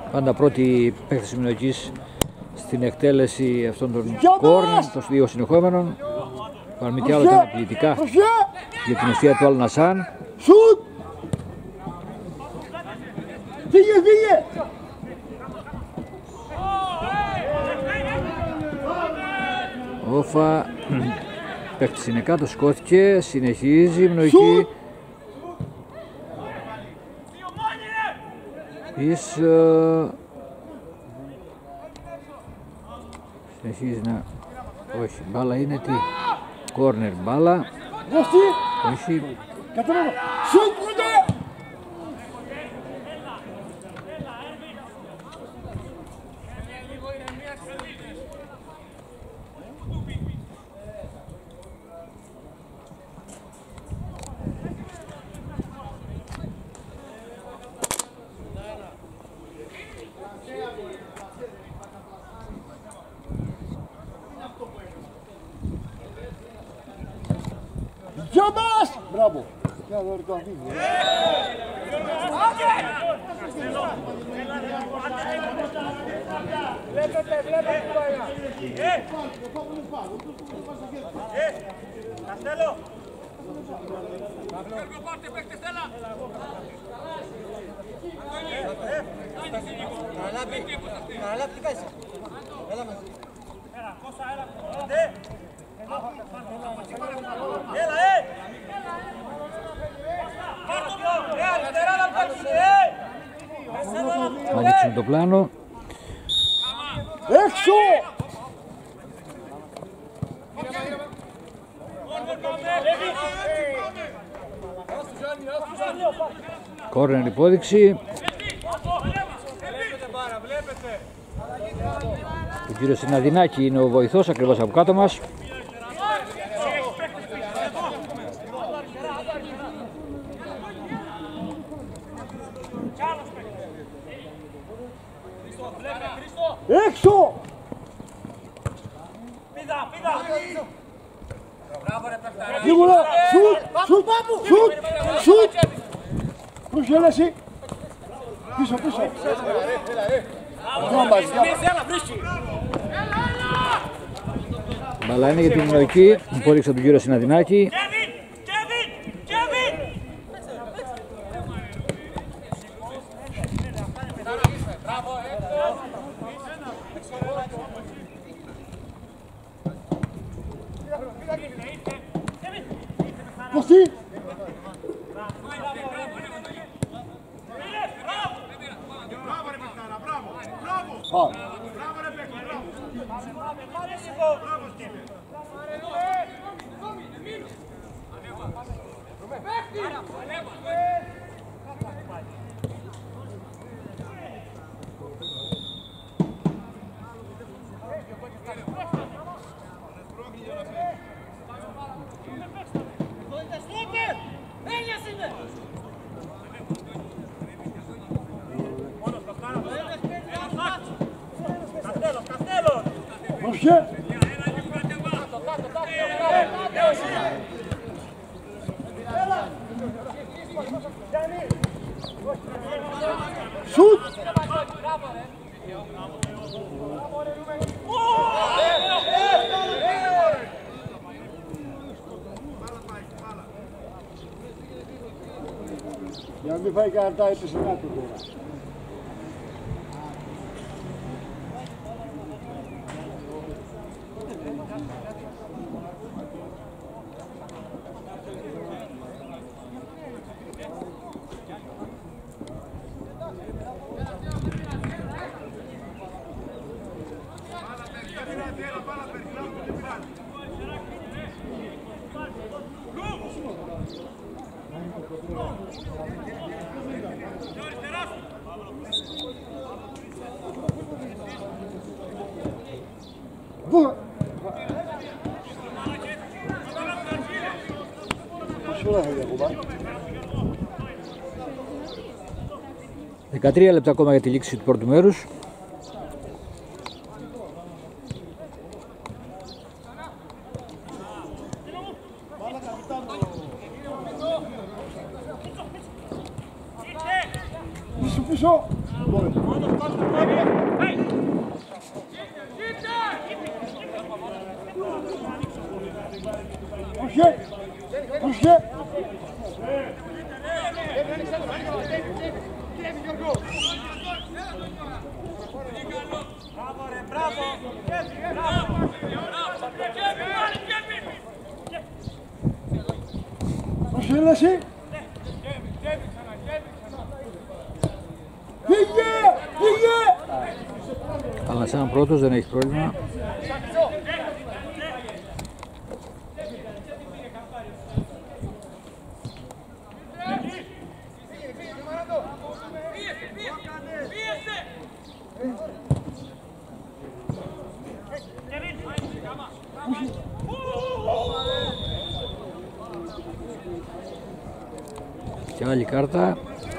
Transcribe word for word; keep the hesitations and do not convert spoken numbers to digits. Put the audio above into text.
Πάντα πρώτη παίκτης της Μινωικής στην εκτέλεση αυτών των κόρνερ, των δύο συνεχόμενων. Αν μη τι άλλο ήταν απειλητικά για την αιστεία του Αλ-Νασάν. Σουτ! Φύγε, φύγε! Όφα, παίκτης είναι κάτω, σκόθηκε, συνεχίζει η Μινωική. Πίσω. Συνεχίζει να... όχι, μπάλα είναι τι... κόρνερ μπάλα. Όχι. Γιώμας! Μπράβο! Για εδώ το αφήνει. Βλέπετε, βλέπετε το πάγια. Καστέλο! Πάρτε παίκτες, έλα! Καραλάπη, τι κάνεις? Έλα μαζί. Έλα, πόσα, έλα. Έλα, ε! Θα ανοίξουν το πλάνο. Έξω! Κόρνερ υπόδειξη. Ο κύριος Συναδινάκη είναι ο βοηθός ακριβώς από κάτω μας. Έξω! Πίδα, πίδα! Μπράβο ρε παιχταρά! Σίγουρα! Σουτ! Σουτ! Σουτ! Σουτ! Προσγέλεση! Πίσω, πίσω! Μπαλά είναι για την Μινωική, υπόδειξε τον κύριο Συναδινάκη. Κωστή! Μπράβο ρε παιχταρά, μπράβο! Μπράβο! Μπράβο ρε παιχταρά! Μπράβο Στίβε! Πρόσχε! Σουτ! Για να μην φάει καρτά έπεσε κάτω τώρα. δεκατρία λεπτά ακόμα για τη λήξη του πρώτου μέρους. Πίσω, πίσω! Προσέλαση. Φύγε! Φύγε! Αλνασάν πρώτος, δεν έχει πρόβλημα. Και άλλη κάρτα